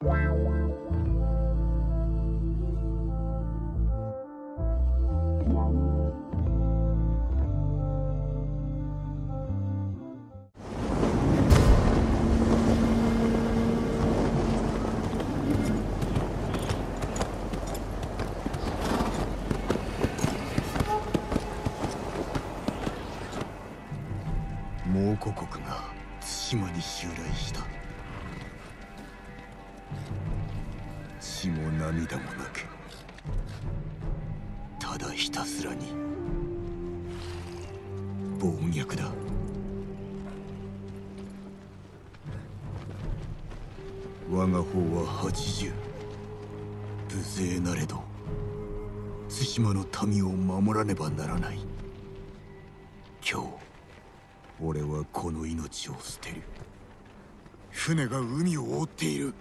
蒙古国が対馬に襲来した。血も涙もなく、ただひたすらに暴虐だ。我が方は80、無勢なれど対馬の民を守らねばならない。今日俺はこの命を捨てる。船が海を覆っている。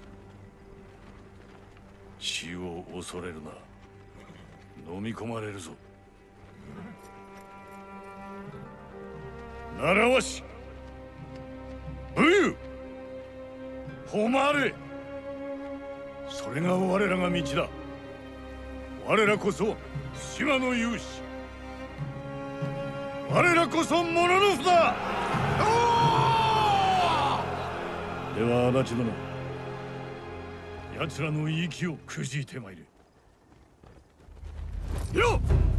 死を恐れるな。飲み込まれるぞ。習わし、武勇、誉れ、それが我らが道だ。我らこそ島の勇士、我らこそモノノフだ。では足立殿、奴らの息をくじいてまいれ。よっ！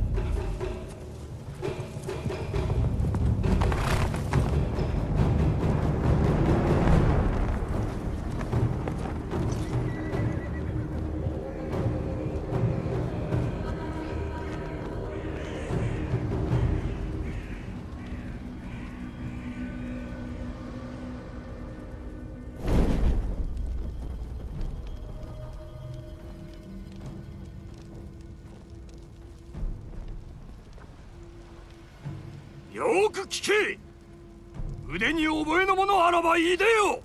よーく聞け。腕に覚えのものあらばいいでよ。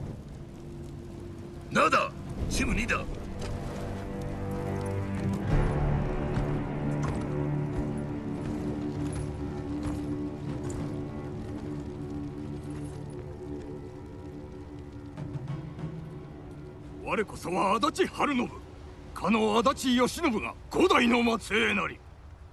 なだ、チム2だ。 我こそは足立晴信、かの足立義信が五代の末裔なり。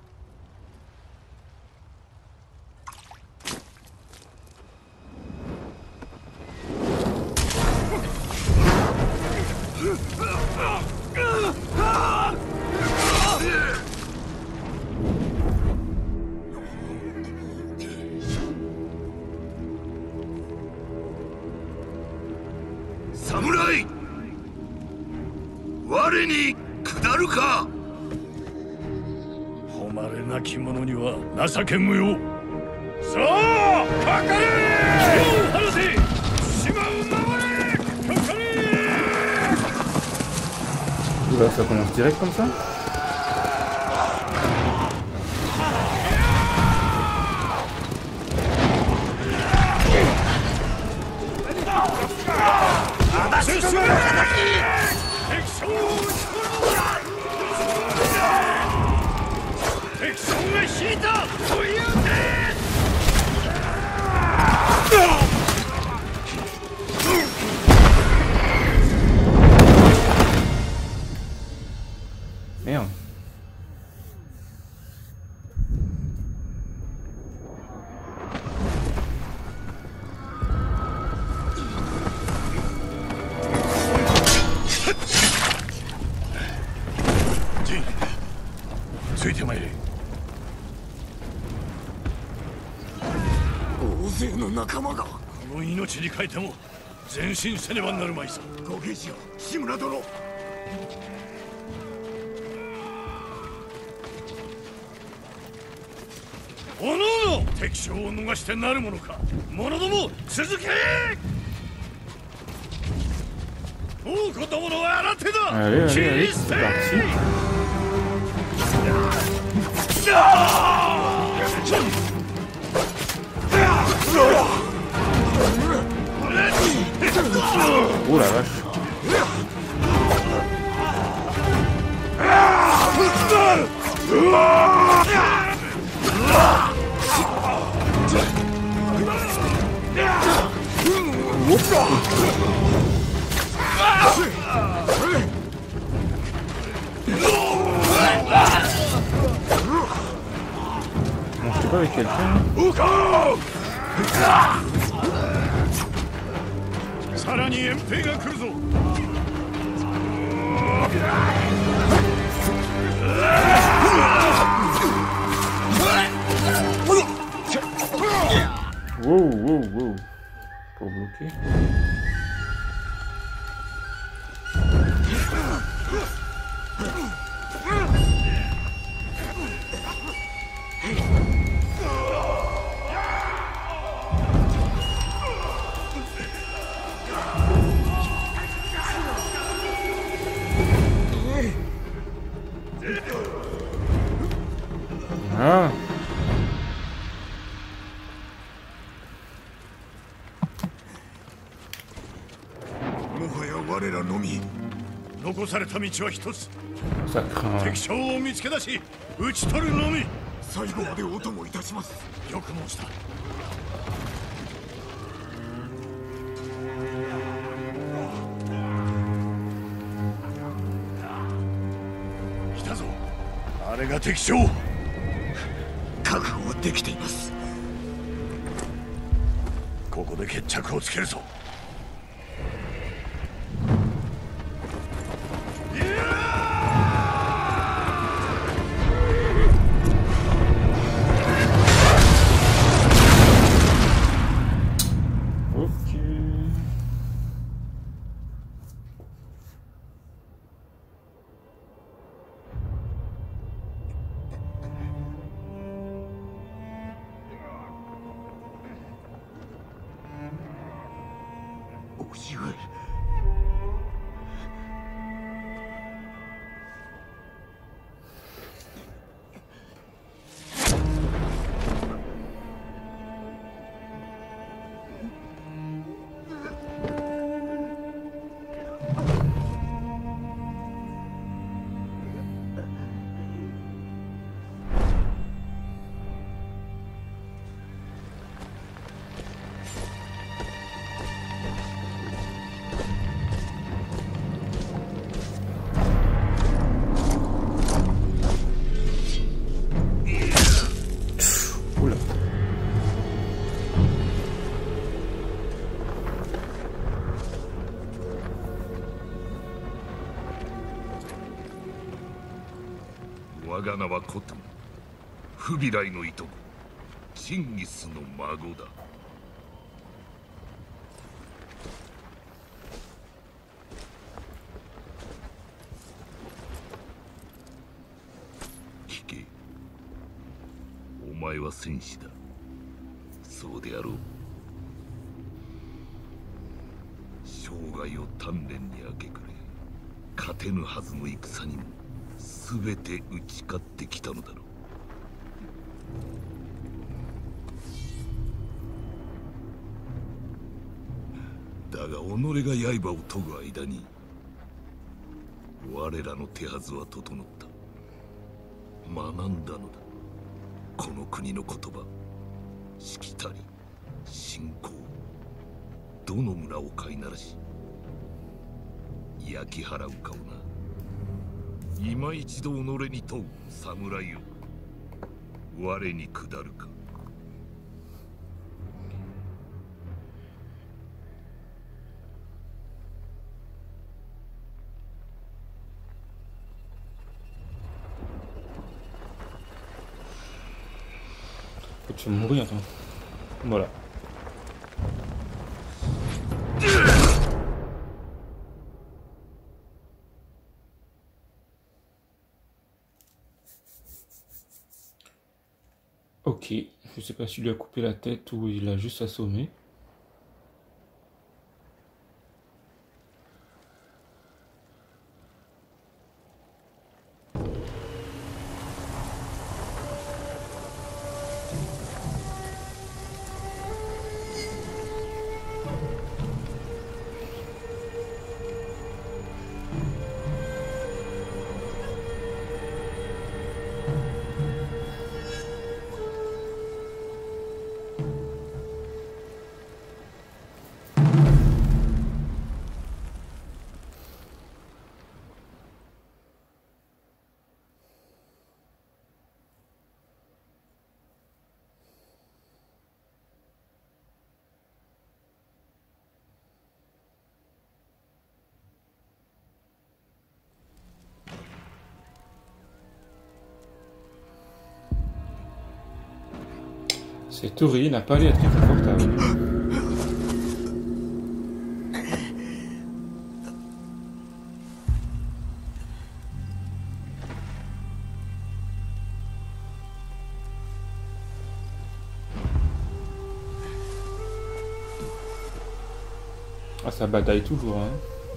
侍、我に下るか。 誉れなき者には情け無用。さあ、かかれ。手を離せ。島を守れ。かかれ。 Oula, ça commence direct comme ça? Merde. G、ついてまいれ。 大勢の仲間が。 この命に代えても前進せねばなるまいさ。 ご兵士よ、志村殿。 おのおの敵将を逃してなるものか。者ども続け。王子どもの新手だ。 Allez, allez, allez, c'est parti. Oh la vache. pas avec quelqu'un. さらに援兵が来るぞ。 Wow, wow, wow. Pour bloquer. Ah. もはや我らのみ。 残された道は一つ。 Ça craint. 敵将を見つけ出し討ち取るのみ。 最後までお供いたします。 よく申した。来たぞ。あれが敵将。 覚悟はできています。 ここで決着をつけるぞ。 おし上。 Oula. 我が名はコトゥン。フビライのいとこ、チンギスの孫だ。聞け。お前は戦士だ。そうであろう。生涯を鍛錬に明け暮れ、勝てぬはずの戦にも全て打ち勝ってきたのだろう。だが己が刃を研ぐ間に我らの手はずは整った。学んだのだ。この国の言葉、しきたり、信仰、どの村を飼いならし焼き払うかをな。今一度己に問う侍よ、我に下るか。 Tu vas mourir, toi. Voilà. Ok, je sais pas s'il lui a coupé la tête ou il a juste assommé. Cet oreiller n'a pas l'air très confortable. Ah, ça bataille toujours, hein.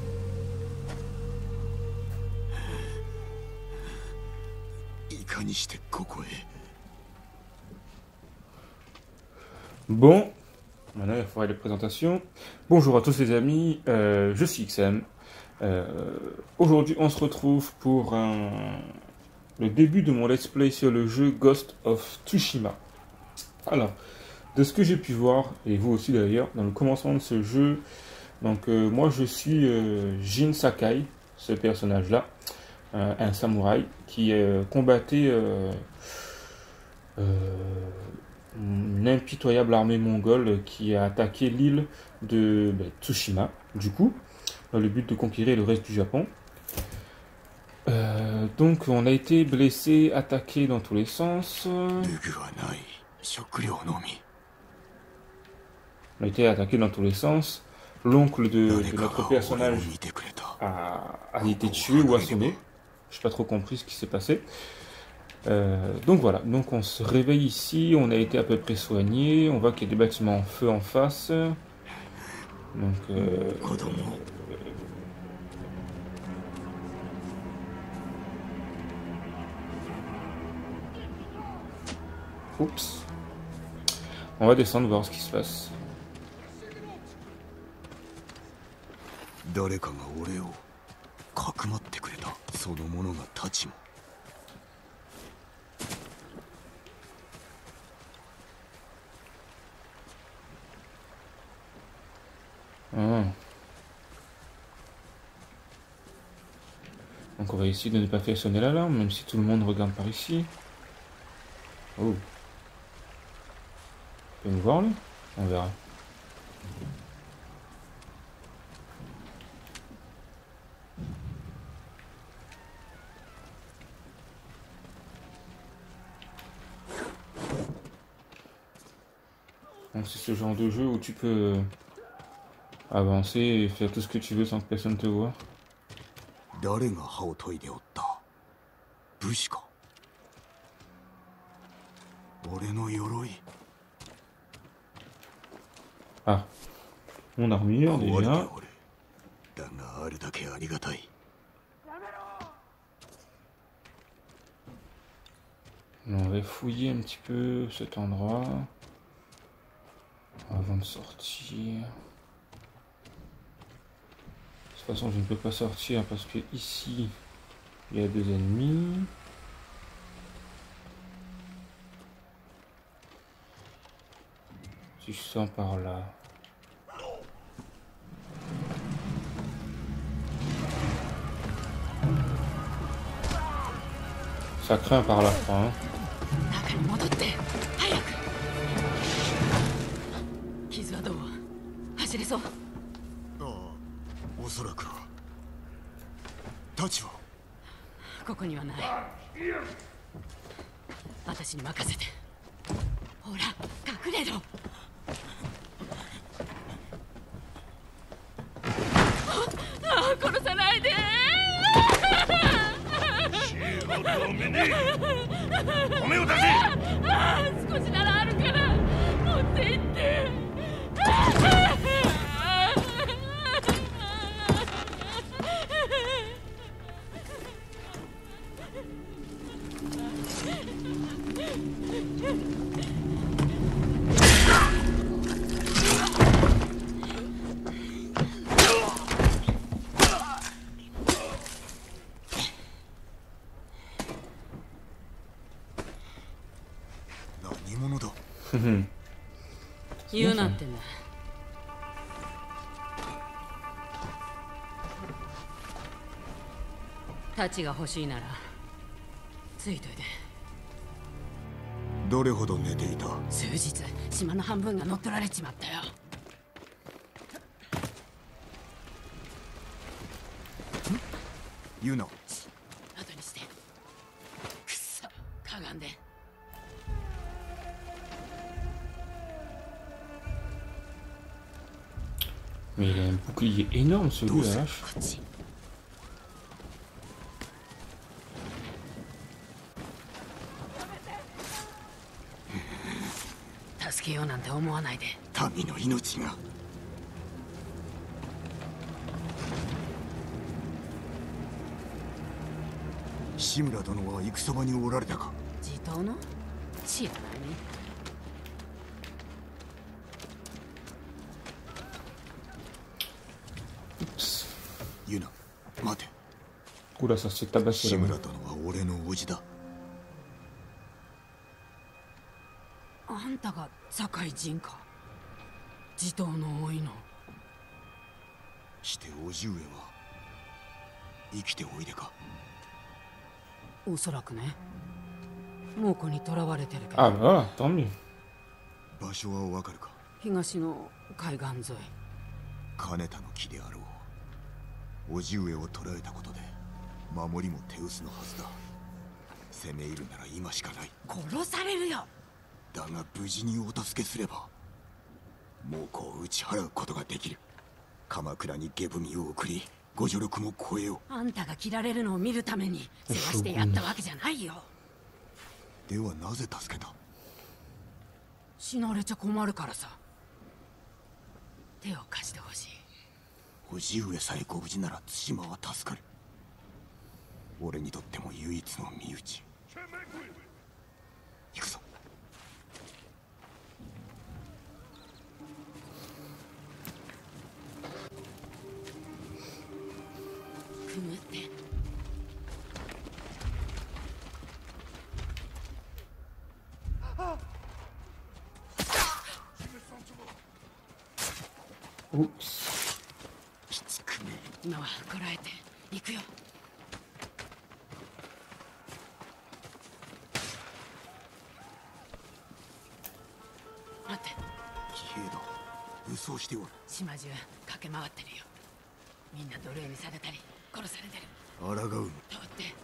Bon, maintenant il va falloir les présentations. Bonjour à tous les amis, je suis XM. Aujourd'hui on se retrouve pour le début de mon let's play sur le jeu Ghost of Tsushima. Alors, de ce que j'ai pu voir, et vous aussi d'ailleurs, dans le commencement de ce jeu, donc moi je suis Jin Sakai, ce personnage-là, un samouraï qui combattait une impitoyable armée mongole qui a attaqué l'île de Tsushima, du coup, dans le but de conquérir le reste du Japon. Donc on a été blessé, attaqué dans tous les sens. On a été attaqué dans tous les sens. L'oncle de notre personnage a été tué ou assommé. Je n'ai pas trop compris ce qui s'est passé. Donc voilà, donc on se réveille ici, on a été à peu près soigné, on voit qu'il y a des bâtiments en feu en face. Donc oups. On va descendre voir ce qui se passe. Ah. Donc on va essayer de ne pas faire sonner l'alarme, même si tout le monde regarde par ici. Oh. Tu peux me voir lui? On verra. Donc c'est ce genre de jeu où tu peux avancer et faire tout ce que tu veux sans que personne te voie. Ah, mon armure déjà. On va fouiller un petit peu cet endroit avant de sortir. De toute façon, je ne peux pas sortir parce que ici, il y a des ennemis. Si je sens par là. Ça craint par là, je crois. Hein. Mais il a un bouclier énorme celui là. Vache. こっち。助けようなんて思わないで。 民の命が。志村殿は戦場におられたか。 地頭の知らないね。 Oups. ユナ、待て。 Oula, ça s'est tabassé 志 là. 村殿は俺の叔父だ。 あんたが堺人か。地頭の多いの。 して叔父上は生きておいでか。 おそらくね。猛虎に囚われてるけど。 Ah bah, tant mieux. 場所はわかるか。 東の海岸沿い。 金田の木であろう。叔父上を捕らえたことで守りも手薄のはずだ。攻め入るなら今しかない。 殺されるよ。 だが無事にお助けすれば猛虎を打ち払うことができる。鎌倉に下踏みを送りご助力も超えよあんたが切られるのを見るために世話してやったわけじゃないよ。 う。ではなぜ助けた。 死なれちゃ困るからさ。手を貸してほしい。 叔父上さえご無事なら対馬は助かる。俺にとっても唯一の身内。行くぞ。 くぐって。 Oups. きつくね。 今はこらえて行くよ。待って。 騎兵だ。武装しておる。 島中駆け回ってるよ。みんな奴隷にされたり殺されてる。 抗うの。 通って。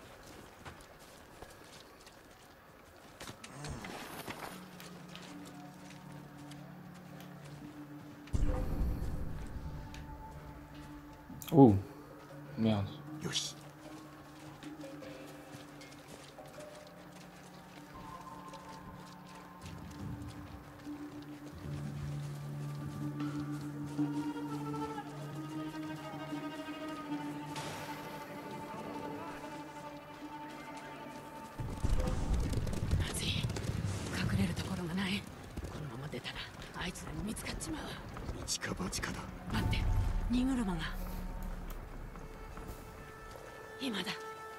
Oh. Merde. よし。 まずい。隠れるところがない。このまま出たらあいつらに見つかっちまう。 一か八かだ。 待って。荷車が。今だ。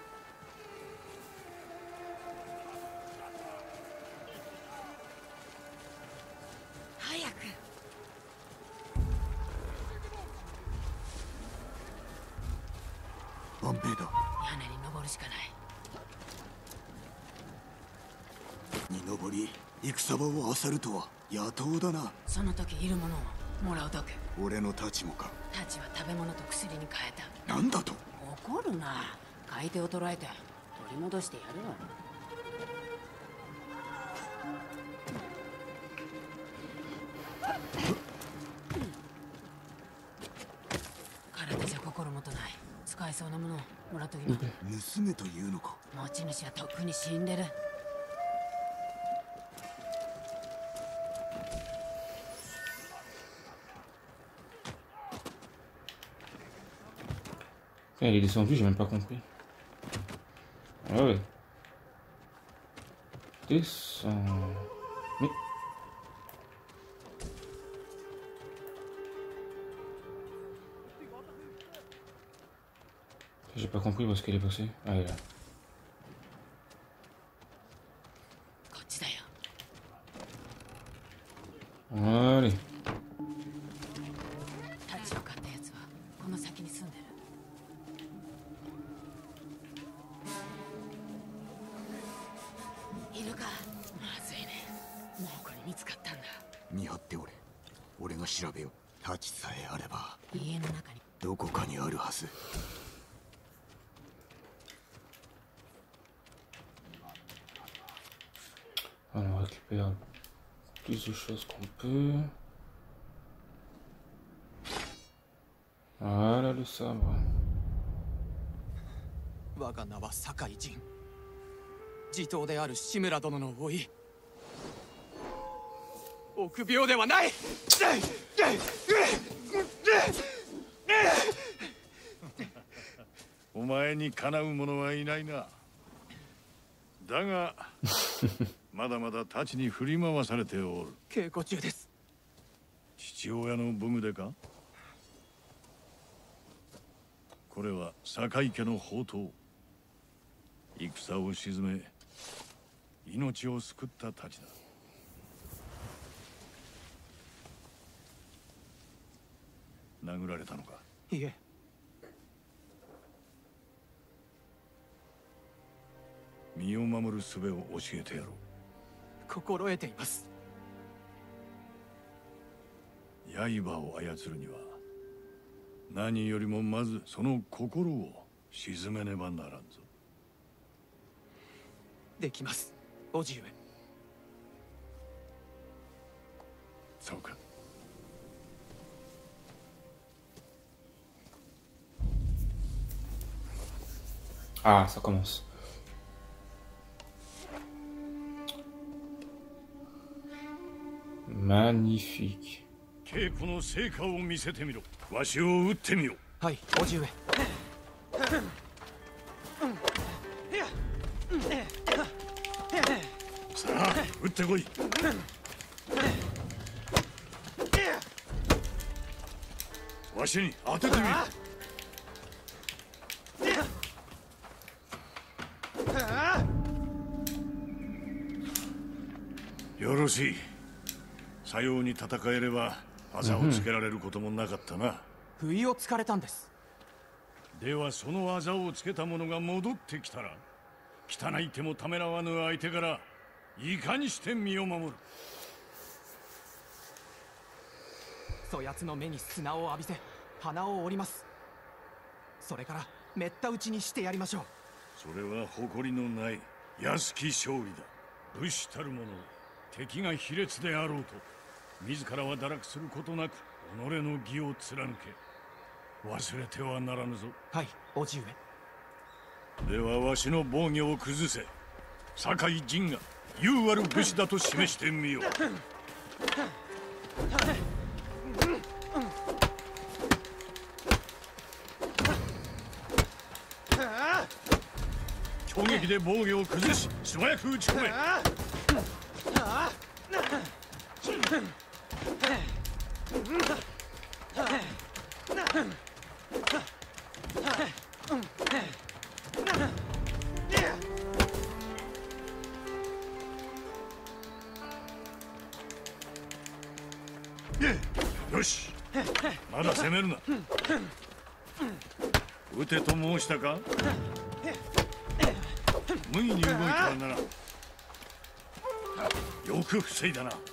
早く。 万兵だ。 屋根に登るしかない。 に登り戦場を漁るとは野党だな。 その時いるものをもらうだけ。 俺の太刀もか。 太刀は食べ物と薬に変えた。 なんだと。 怒るな。買い手を捕らえて取り戻してやるわ。体じゃ心もとない。使えそうなものをもらっときな。 娘というのか。 持ち主はとっくに死んでる。 Elle est descendue, j'ai même pas compris. Ah ouais. Descends. Mais. J'ai pas compris où est-ce qu'elle est passée. Ah, elle est là. こっちだよ。 Allez. 太刀を買ったやつはこの先に住んでる。 いるか。まずいね。もうこれ見つかったんだ。 見張っておれ。俺が調べよう。太刀さえあれば家の中に。 どこかにあるはず。 On récupère plus de choses qu'on peut. Voilà le sabre. 我が名は酒井仁。地頭である志村殿の甥。臆病ではない。 お前にかなう者はいないな。だがまだまだ太刀に振り回されておる。 稽古中です。 父親の武具でか。これは酒井家の宝刀。戦を鎮め命を救った太刀だ。殴られたのか。 いえ。 身を守る術を教えてやろう。 心得ています。 刃を操るには何よりもまずその心を鎮めねばならんぞ。 できます、叔父上。 そうか。 Ah, ça commence. Magnifique. 稽古の成果を見せてみろ。わしを撃ってみよ。 はい、叔父上。 さあ、撃ってこい。わしに当ててみろ。よろしい。さように戦えれば技をつけられることもなかったな。 不意をつかれたんです。 ではその技をつけた者が戻ってきたら、汚い手もためらわぬ相手からいかにして身を守る。 そやつの目に砂を浴びせ鼻を折ります。それからめった打ちにしてやりましょう。 それは誇りのない安き勝利だ。武士たる者、敵が卑劣であろうと自らは堕落することなく己の義を貫け。忘れてはならぬぞ。 はい、叔父上。 ではわしの防御を崩せ。酒井仁が勇ある武士だと示してみよう。攻撃で防御を崩し素早く打ち込め。よし、まだ攻めるな。撃てと申したか。無意に動いてはならん。よく防いだな。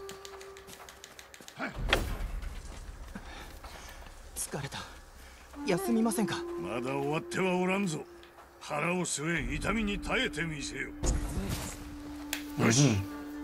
疲れた。休みませんか。 まだ終わってはおらんぞ。腹を据え痛みに耐えてみせよ。よし。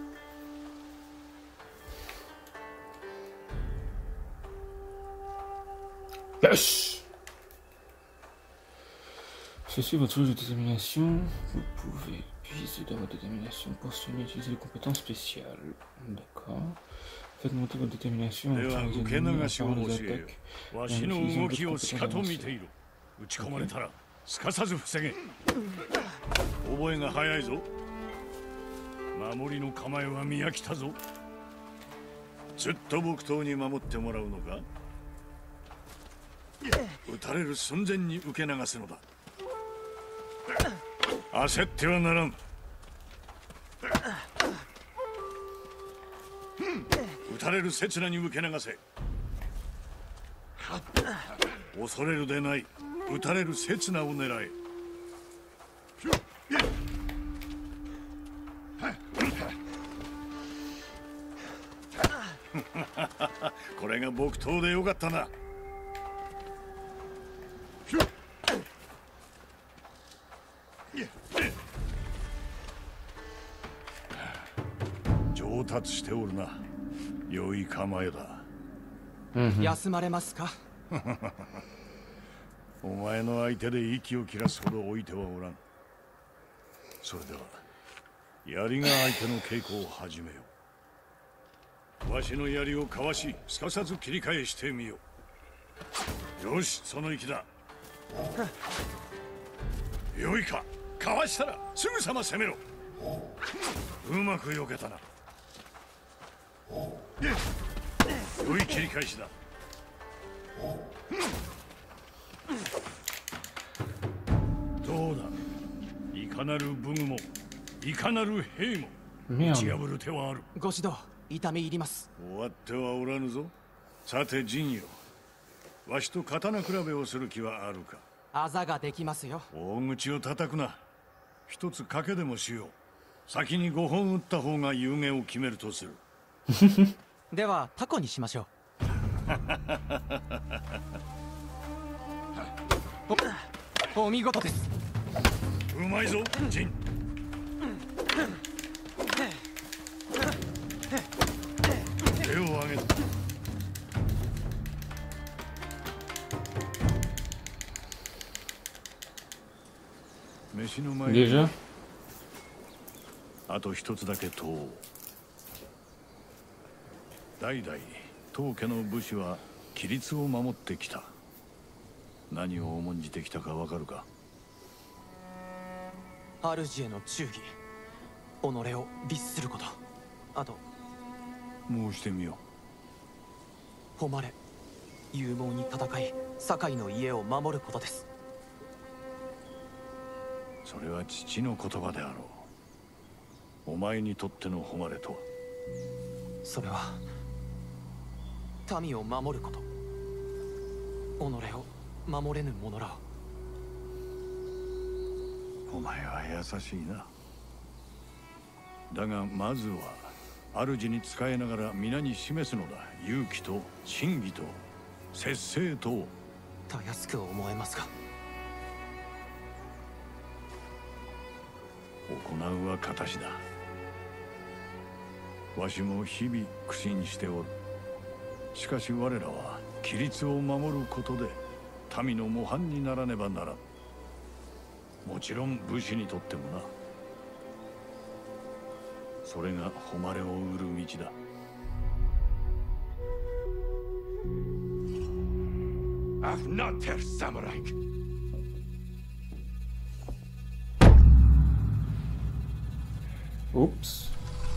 よし。Ceci est votre touche de détermination. Vous pouvez puiser dans votre détermination pour soigner et utiliser les compétences spéciales. D'accord. Faites monter votre détermination en utilisant les ennemis, en parlant des attaques. わしの動きをしかと見ている。撃ち込まれたらすかさず防げ。覚えが早いぞ。守りの構えは見飽きたぞ。ずっと木刀に守ってもらうのか。撃たれる寸前に受け流すのだ。焦ってはならん。撃たれる刹那に受け流せ。恐れるでない。撃たれる刹那を狙え。これが木刀でよかったな。上達しておるな。良い構えだ。 休まれますか、 お前の相手で息を切らすほど置いてはおらん。それでは槍が相手の稽古を始めよう。わしの槍をかわし、すかさず切り返してみよう。よし、その息だ。よいか、かわしたらすぐさま攻めろ。うまく避けたな。良い切り返しだ。どうだ、いかなる武具もいかなる兵も打ち破る手はある。 ご指導痛み入ります。 終わってはおらぬぞ。さて陣よ、わしと刀比べをする気はあるか。 あざができますよ。 大口を叩くな。一つ賭けでもしよう。先に5本打った方が有言を決めるとする。 ではタコにしましょう。お見事です。 うまいぞ陣。手を挙げた。飯の前に Déjà あと一つだけ問おう。代々当家の武士は規律を守ってきた。何を重んじてきたかわかるか。 主への忠義、己を律すること、あと申してみよ誉れ、勇猛に戦い堺の家を守ることです。 う。それは父の言葉であろう。お前にとっての誉れとは。 それは民を守ること、己を守れぬ者らを。 お前は優しいな。だがまずは主に仕えながら皆に示すのだ。勇気と真義と節制と。 たやすく思えますが、 行うは形だ。わしも日々苦心しておる。しかし我らは規律を守ることで民の模範にならねばならん。もちろん武士にとってもな。それが誉れを売る道だ。 Afnater Samurai. Oups.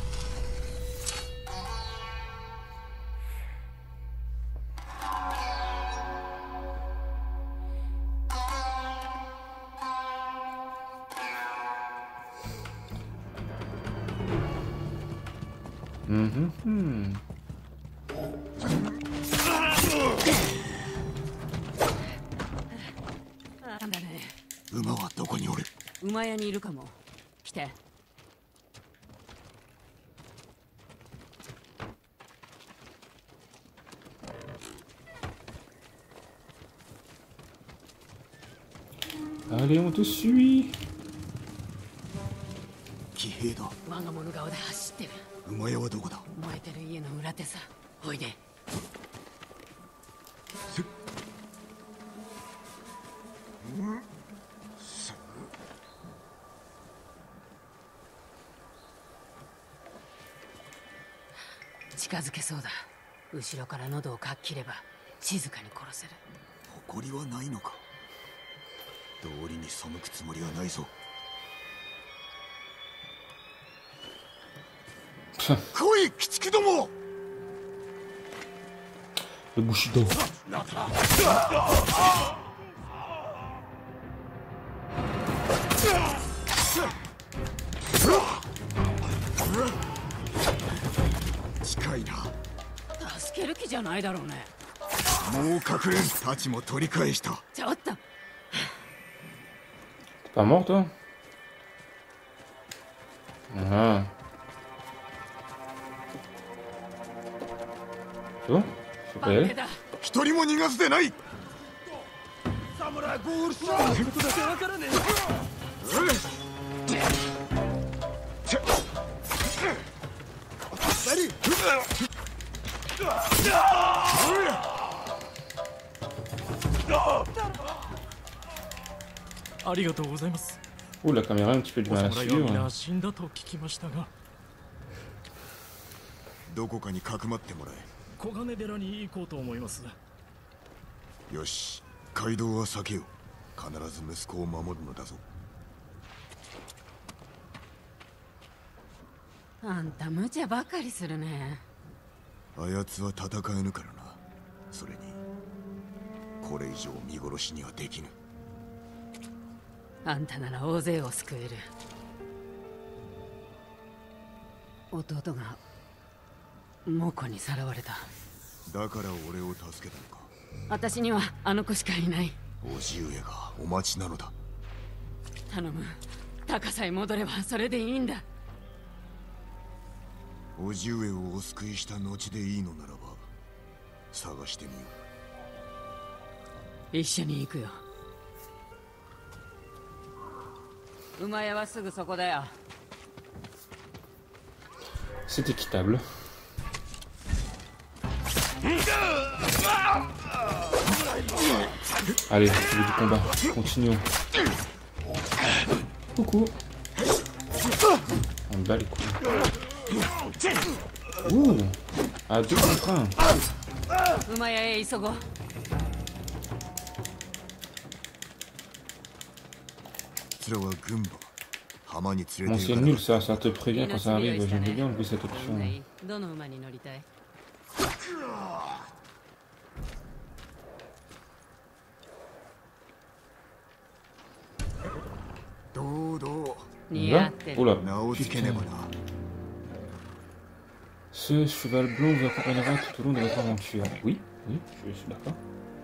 Mhm. なんだね。 馬はどこにおる？ 馬屋にいるかも。来て。 Allez, on te suit. 騎兵だ。 我が物顔で走ってる。 馬屋はどこだ？ 燃えてる家の裏手さ。おいで。近づけそうだ。後ろから喉をかっ切れば静かに殺せる。 誇りはないのか？道理に背くつもりはないぞ。来い、鬼畜ども！ Le Bushido. 助ける気じゃないだろうね。 もう隠れん。太刀も取り返した。 ちょっと。 T'es pas mort, toi? Ah. Toi? C'est pas elle? 一人も逃がすでない。 侍ゴールショーことだけわからねありがとうございます。 Oh, la caméra a un petit peu de お mal à 侍は suivre. 皆死んだと聞きましたが、 どこかにかくまってもら小金寺に行こうと思います。 え。よし、街道は避けよう。必ず息子を守るのだぞ。 あんた無茶ばかりするね。 あやつは戦えぬからな。それにこれ以上見殺しにはできぬ。 あんたなら大勢を救える。弟が猛虎にさらわれた。 だから俺を助けたのか。 私にはあの子しかいない。 叔父上がお待ちなのだ。 頼む、高さえ戻ればそれでいいんだ。 叔父上をお救いした後でいいのならば探してみよ一緒に行くよ。馬屋はすぐそこだよ。 C'est équitable. Allez, je veux du combat. Continuons. Coucou. On bat les couilles. Ouh. À 2 contre 1. 馬屋へ急ごう。 う。それは軍馬。浜に連れ Bon, て c'est 行かな nul かった ça, ça te prévient quand ça arrive. J'aimerais bien enlever cette option. どの馬に乗りたい？ 堂々 Là Oh là, 名を付けね putain. ばな。 Ce cheval blanc vous accompagnera tout au long de votre aventure. Oui, oui, je suis d'accord.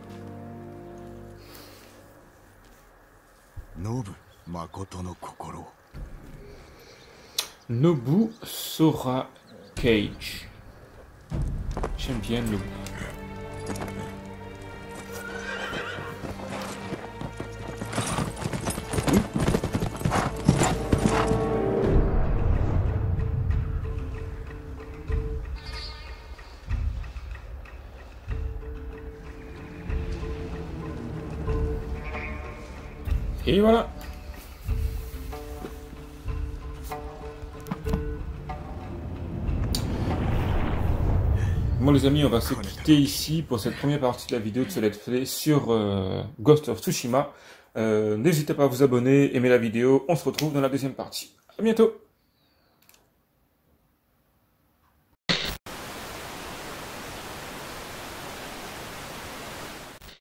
ノブ、誠の心。 Nobu Sora Cage. J'aime bien Nobu. Et voilà. Bon les amis, on va se quitter ici pour cette première partie de la vidéo de ce let's play sur Ghost of Tsushima. N'hésitez pas à vous abonner, aimer la vidéo, on se retrouve dans la deuxième partie. À bientôt.